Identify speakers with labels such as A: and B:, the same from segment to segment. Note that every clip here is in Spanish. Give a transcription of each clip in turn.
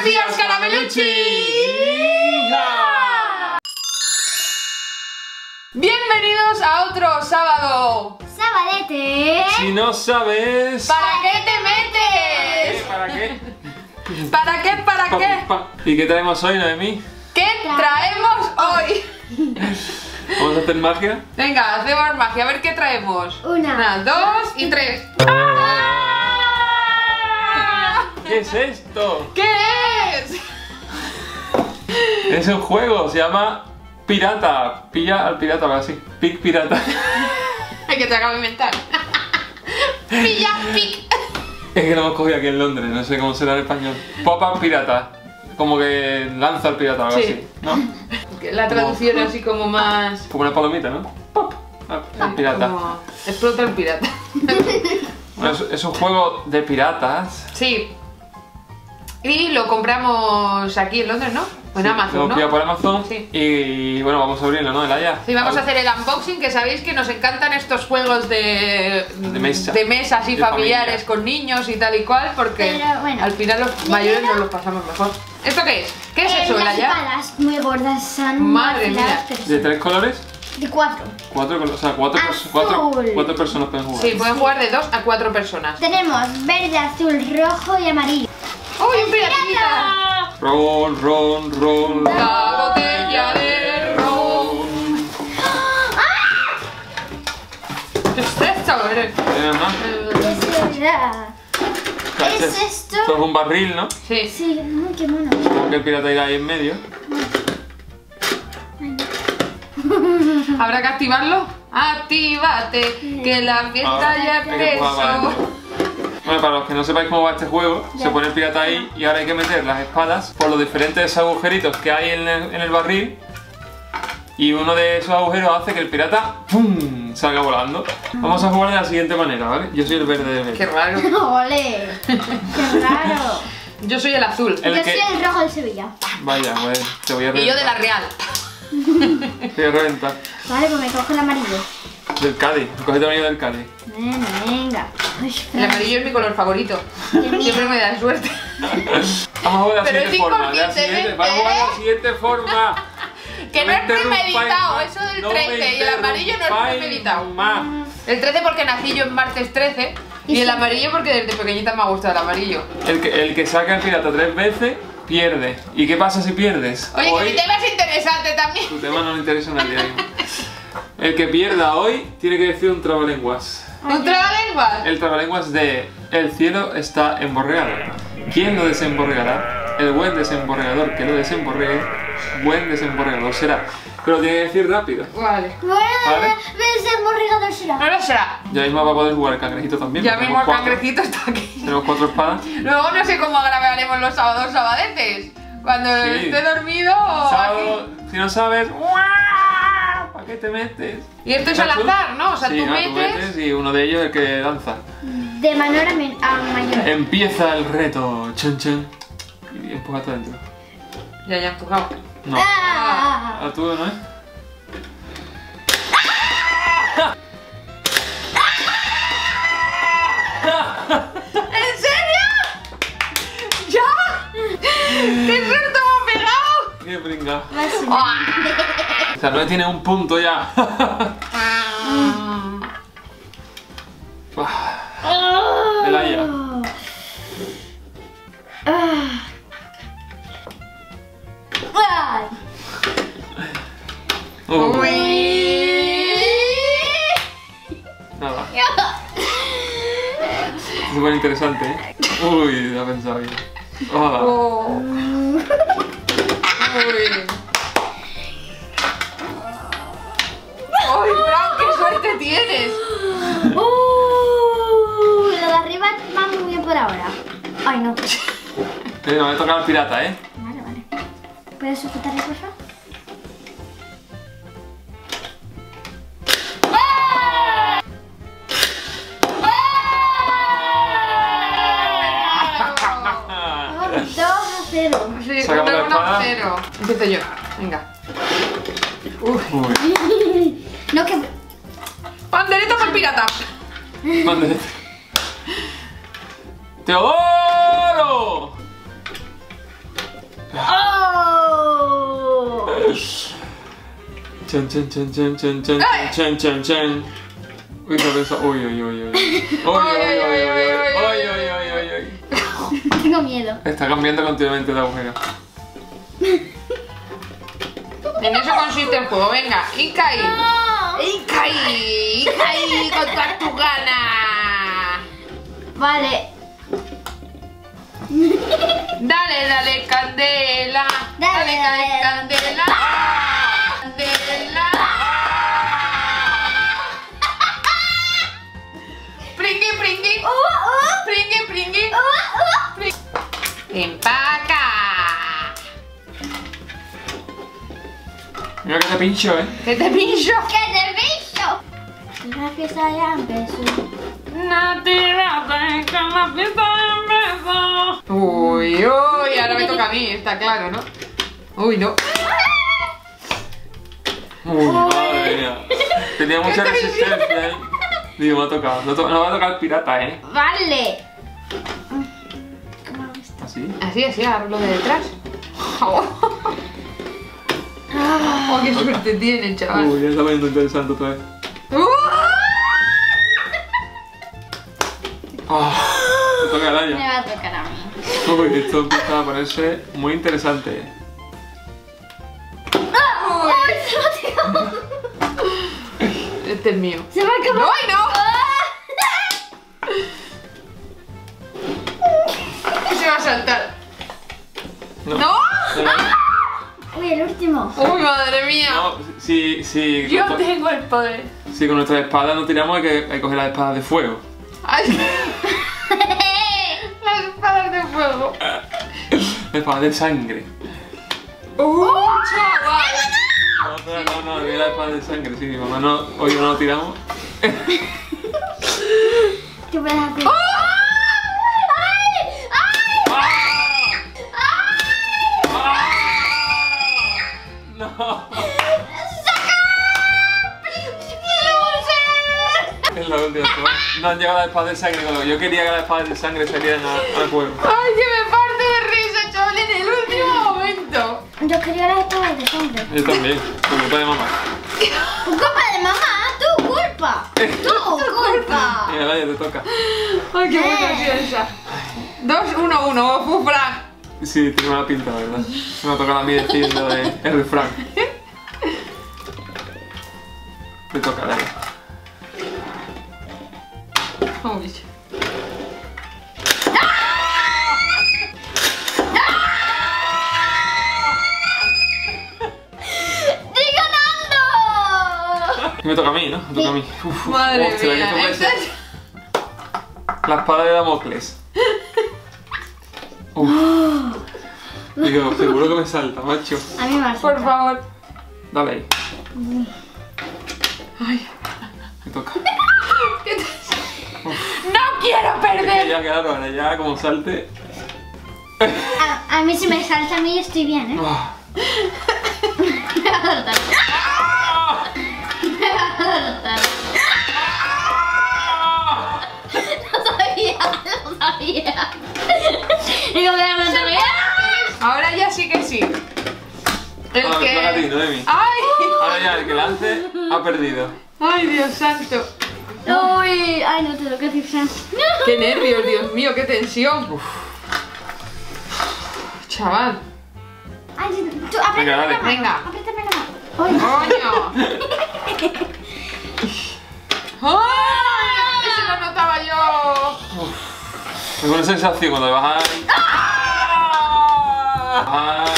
A: días, Carameluchi! Bienvenidos a otro sábado.
B: ¡Sabadete!
C: Si no sabes...
A: ¿Para qué te metes?
C: ¿Para qué?
A: ¿Para qué? ¿Para qué?
C: ¿Y qué traemos hoy, Noemí?
A: ¿Qué traemos hoy?
C: ¿Vamos a hacer magia?
A: Venga, hacemos magia. A ver qué traemos.
B: Una,
A: dos y tres.
C: ¿Qué es esto?
A: ¿Qué es?
C: Es un juego, se llama Pirata. Pilla al pirata, ahora sí. Pic pirata.
A: Hay que te acabo de inventar. Pilla, pic.
C: Es que lo hemos cogido aquí en Londres, no sé cómo será en español. Pop-up pirata. Como que lanza al pirata o algo
A: Sí.
C: así, ¿no?
A: La traducción así como más...
C: Como una palomita, ¿no? Pop. El pirata.
A: Como... Explota el pirata.
C: Bueno, es un juego de piratas.
A: Sí. Y lo compramos aquí en Londres, ¿no? O en
C: Sí,
A: Amazon,
C: lo hemos
A: ¿no?
C: pillado por Amazon.
A: Sí.
C: Y bueno, vamos a abrirlo, ¿no? Elaya.
A: Sí, vamos a hacer el unboxing, que sabéis que nos encantan estos juegos de mesa así
C: De
A: familiares
C: familia.
A: con niños y tal y cual, porque
B: Pero, bueno,
A: al final los mayores nos los pasamos mejor. ¿Esto qué es? ¿Qué es eso,
B: Las
A: Elaya?
B: espadas muy gordas son
A: Madre
B: muy
A: mía.
B: afiladas,
C: ¿De 3 colores?
B: de 4.
C: 4 colores, o sea, 4
B: Azul.
C: personas pueden jugar.
A: Sí, pueden jugar de 2 a 4 personas.
B: Tenemos verde, azul, rojo y amarillo.
A: ¡Uy, un piratita!
C: Ron, ron, ron.
A: La botella de ron. ¿Qué es esto?
C: ¿Tienes más?
B: ¿Qué será?
C: Claro,
B: ¿Es
C: ese
B: esto?
C: Esto es un barril, ¿no?
A: Sí.
B: Sí, qué mono.
C: Supongo que el pirata irá ahí en medio.
A: ¿Habrá que activarlo? ¡Actívate! Que la fiesta
C: Ahora
A: ya
C: hay que empujar para
A: empezó.
C: adentro. Bueno, para los que no sepáis cómo va este juego,
B: Ya.
C: se pone el pirata ahí y ahora hay que meter las espadas por los diferentes agujeritos que hay en el barril. Y uno de esos agujeros hace que el pirata ¡pum! Salga volando. Vamos a jugar de la siguiente manera, ¿vale? Yo soy el verde de
A: ¡Qué
C: verde.
A: raro!
B: ¡Ole! ¡Qué raro!
A: Yo soy el azul.
C: El
B: Yo
C: que-
B: soy el rojo de Sevilla.
C: Vaya, pues te voy a reventar.
A: Y yo de la Real.
C: Te voy a reventar.
B: Vale, pues me cojo el amarillo.
C: Del Cádiz, cogete el anillo del Cádiz.
B: Venga.
A: El amarillo es mi color favorito. Siempre me da suerte.
C: Vamos a jugar de la
A: Pero
C: siguiente
A: es
C: forma. De la
A: inconscientemente,
C: siguiente, vamos a jugar de la siguiente forma.
A: Que no es
C: interrumpáis
A: premeditado,
C: más,
A: eso del
C: no
A: 13
C: me
A: y el amarillo no es
C: interrumpáis
A: premeditado.
C: más.
A: El 13 porque nací yo en martes 13 y
B: Y
A: el
B: sí.
A: amarillo porque desde pequeñita me ha gustado el amarillo.
C: El que saca el pirata 3 veces, pierde. ¿Y qué pasa si pierdes?
A: Oye, que
C: Hoy,
A: mi tema es interesante también.
C: tu tema no le interesa a nadie. El que pierda hoy tiene que decir un trabalenguas.
A: ¿Un trabalenguas?
C: El trabalenguas de el cielo está emborregado. ¿Quién lo desemborregará? El buen desemborregador que lo desemborregue, buen desemborregador será. Pero tiene que decir rápido.
A: Vale.
B: Bueno,
C: Vale.
B: desemborregador será.
A: No lo será.
C: Ya mismo va a poder jugar el cangrejito también.
A: Ya
C: porque
A: mismo el
C: tenemos
A: cangrejito está aquí.
C: Tenemos 4 espadas.
A: Luego no sé cómo grabaremos los sábados sabadetes. Cuando
C: Sí.
A: esté dormido o
C: Sábado,
A: aquí.
C: si no sabes, ¿para qué te metes?
A: Y esto es al azar, ¿no? O sea,
C: Sí,
A: tú
C: tú
A: metes...
C: metes y uno de ellos es el que lanza.
B: De menor a mayor.
C: Empieza el reto. Chun chun. Y empuja todo adentro.
A: Ya, ya, empujado.
C: No.
B: Ah.
C: A tú, ¿no es?
A: ¿En serio? ¿Ya? ¿Qué suerte me ha pegado?
C: Qué brinca.
A: ¡Ah!
C: O sea, no tiene un punto ya. Elaya.
B: Ay.
A: Uy.
C: Nada. Súper interesante, ¿eh? Uy, lo ha pensado bien. Hola.
A: Oh. Uy. ¡Ay, Fran, qué suerte tienes!
B: Lo de arriba va muy bien por ahora. Ay, no.
C: No, me toca al pirata, ¿eh?
B: Vale, vale. ¿Puedes sujetarle, por favor? Vamos, 2-0.
A: Sí,
C: Sácame la espada.
A: 1-0. Empiezo yo. Venga.
C: Uy.
B: No, que...
A: ¡Banderita para el pirata!
C: Mande. ¡Teodoro! Chan, chan, chan, chan, chan, chan, chan, chan, chan. Uy, no pensó. Uy, uy, uy, uy. Uy, uy, uy, uy.
B: Tengo miedo.
C: Está cambiando continuamente de agujero.
A: En eso consiste el juego. Venga, Ikai.
B: No.
A: Ikai con todas tus ganas.
B: Vale.
A: Dale, dale, candela. Dale, dale, candela. Candela. Pringui, pringui. Pringui, pringui. Empaca.
C: Mira que te pincho,
A: ¿Qué te pillo?
B: ¡Que te bicho! La fiesta ya empezó.
A: No tírate, que la fiesta empezó. Uy, uy, ahora me toca a mí, está claro, ¿no? Uy, no.
C: Uy, madre mía. Tenía mucha resistencia ahí. Digo, me ha tocado. No va a tocar el pirata,
B: Vale.
C: ¿Así?
A: Así, agarro de detrás. Oh, qué suerte tiene, chaval.
C: Uy, ya está poniendo interesante otra vez. Me toca el
B: Me
C: año.
B: va a tocar a mí.
C: Uy, esto empieza a ponerse muy interesante.
B: ¡Ay, se me ha tirado!
A: Este es mío.
B: ¡Se me ha acabado!
A: ¡No, ay, no! Se va a saltar. ¡No!
B: Uy, el último.
A: ¡Uy, madre mía!
C: No, si
A: Yo tengo el poder.
C: si con nuestras espadas no tiramos, hay que coger las espadas de fuego.
A: Ay. Las espadas de fuego.
C: Las espadas de sangre.
A: ¡Chaval!
C: No, de la espada de sangre, sí, mi mamá no, hoy no lo tiramos.
B: ¿Qué puedes hacer?
C: No. Es la última. No han llegado las espadas de sangre. Yo quería que las espadas de sangre salieran al juego.
A: ¡Ay, que me parte de risa, chaval, en el último momento!
B: Yo quería las espadas de sangre.
C: Yo también, por culpa de mamá.
B: ¡Culpa de mamá! ¡Tu culpa! ¡Tu culpa!
C: Mira, Laia, te toca.
A: ¡Ay, qué buena ha sido esa! 2-1-1, Fufran.
C: Sí, tiene mala pinta, ¿verdad? Me ha tocado a mí decir lo de el refrán. Te toca, Laia.
A: Uy.
B: ¡Estoy ganando!
C: Me toca a mí, ¿no? Me toca a mí. Uf,
A: Madre
C: hostia,
A: mía,
C: que esto puede ser. La espada de Damocles. Uf. Digo, seguro que me salta, macho.
B: A mí me va a
A: Por favor.
C: Dale ahí.
A: Ay.
C: Me toca.
A: ¡No quiero perder!
C: Ya, claro, ahora ya como salte.
B: A mí si me salta a mí estoy bien, ¿eh?
C: Ah.
B: Me va a saltar. Me va a saltar. No sabía. Digo, me va a saltar.
A: Ahora ya sí que sí. El
C: Ahora me toca a ti,
A: que...
C: Noemi.
A: ¡Ay!
C: Ahora ya el que lance ha perdido.
A: ¡Ay, Dios santo!
B: Uy, ay, no te lo que decir, Sam.
A: ¡Qué nervios, Dios mío! ¡Qué tensión! Chaval.
B: Ay, tú, apriétame
C: Venga, dale.
B: la mano.
A: Venga.
B: Apriétame la mano. Ay.
A: ¡Coño! ¡Ay! ¡Eso lo notaba yo!
C: Tengo una sensación cuando vas a... Ay.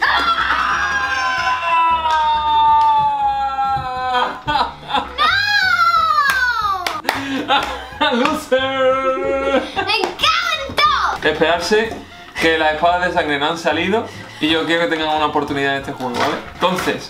C: ¡Loser!
B: ¡Me encantó!
C: Esperarse que las espadas de sangre no han salido y yo quiero que tengan una oportunidad en este juego, ¿vale? Entonces,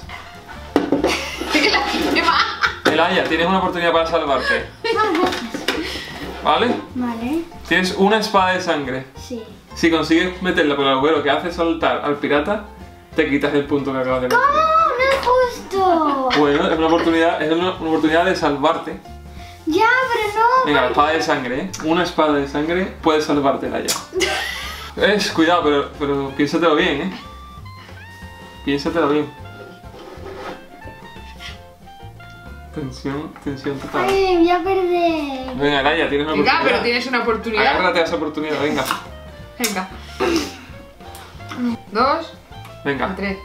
C: Elaya, tienes una oportunidad para salvarte, ¿vale?
B: Vale,
C: Tienes una espada de sangre.
B: sí.
C: Si consigues meterla por el agujero que hace soltar al pirata, te quitas el punto que acabas de
B: ¡Oh,
C: conseguir.
B: no es justo!
C: Bueno, es una oportunidad de salvarte.
B: Ya, pero no.
C: Venga, la espada de sangre, ¿eh? Una espada de sangre puede salvártela ya. Cuidado, pero piénsatelo bien, ¿eh? Piénsatelo bien. Tensión total.
B: Ay, voy a perder.
C: Venga, Laia, tienes una
A: Venga,
C: oportunidad.
A: pero tienes una oportunidad.
C: Agárrate a esa oportunidad, venga.
A: Venga. 2,
C: Venga.
A: 3.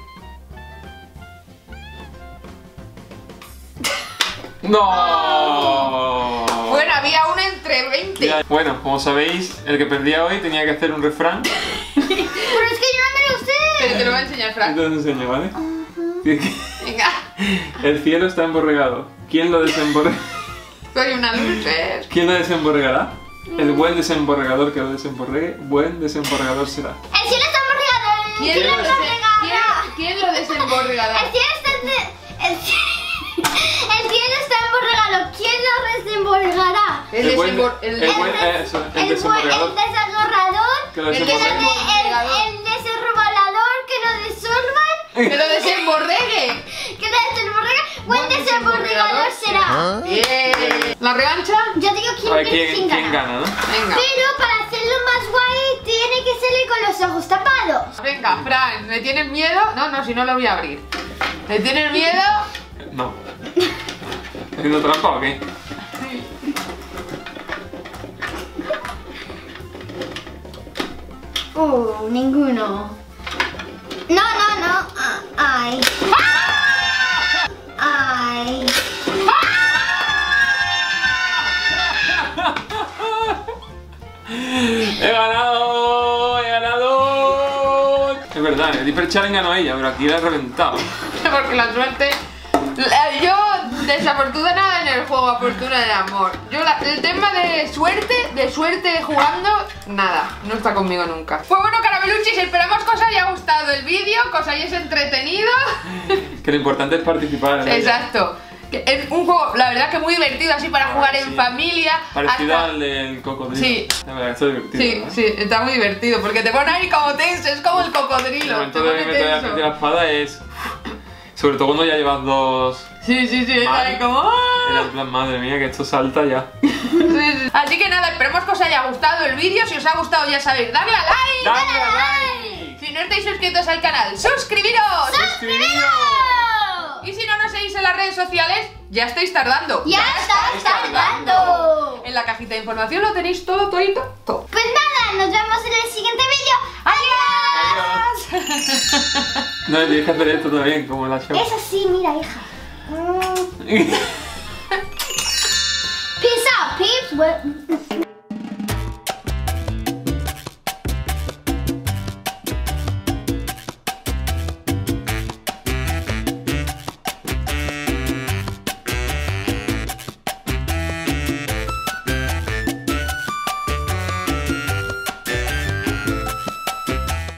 C: ¡No!
A: Bueno, había una entre 20.
C: Bueno, como sabéis, el que perdía hoy tenía que hacer un refrán.
B: Pero es que yo no me lo sé.
A: Pero te lo voy a enseñar, Fran.
C: Entonces enseño, ¿vale?
A: Venga.
C: El cielo está emborregado. ¿Quién lo desemborrega?
A: Soy una loser.
C: ¿Quién lo desemborregará? El buen desemborregador que lo desemborregue, buen desemborregador será.
B: El cielo está emborregado.
A: ¿Quién lo
B: emborregado.
A: ¿Quién lo desemborregará?
B: El cielo está... El cielo está emborregado. ¿Quién lo desemborregará?
A: El
C: desemborregador.
B: El desemborregador.
C: Que lo
B: El desenrolador que lo desorban.
A: ¡Que lo desemborregue!
B: Que lo desemborrega. Buen desemborregador será.
A: Bien. ¿La revancha?
B: Yo digo
C: A ver
B: quién
C: quién
B: gana.
C: gana, ¿no?
A: Venga.
B: Pero para hacerlo más guay tiene que salir con los ojos tapados.
A: Venga, Fran, ¿le tienes miedo? No, si no lo voy a abrir. ¿Le tienes miedo?
C: No. ¿Haciendo trampa o qué?
B: Ninguno. No. Ay. Ay.
C: ¡He ganado! ¡He ganado! Es verdad, el Hyper Challenge ganó ella, pero aquí la he reventado.
A: Porque la suerte... Yo, desafortunada en el juego, afortuna en el amor. Yo, el tema de suerte jugando, nada, no está conmigo nunca. Pues bueno, carameluchis, esperamos que os haya gustado el vídeo, que os hayáis entretenido.
C: Que lo importante es participar. ¿no?
A: Exacto. Que es un juego, la verdad, que muy divertido, así para jugar en familia.
C: Parecido
A: hasta...
C: al del cocodrilo.
A: Sí.
C: La verdad, esto es divertido.
A: Sí,
C: ¿no?
A: sí, está muy divertido, porque te pone ahí como tenso, es como el
C: El
A: cocodrilo.
C: momento
A: Te
C: de
A: pone
C: meter
A: tenso.
C: la espada es... Sobre todo cuando ya llevas dos...
A: Sí, está ahí como...
C: Era en plan, madre mía, que esto salta ya.
A: Sí. Así que nada, esperemos que os haya gustado el vídeo. Si os ha gustado, ya sabéis, darle a like.
C: ¡Dale a like!
A: Si no estáis suscritos al canal, suscribiros.
C: ¡Suscribiros!
A: Y si no nos seguís en las redes sociales, ya estáis tardando.
B: Ya estáis tardando.
A: En la cajita de información lo tenéis todo.
B: Pues nada, nos vemos en el siguiente vídeo. ¡Adiós!
C: No, tienes que hacer esto también, como en la show.
B: Es así, mira, hija. Peace out, peeps.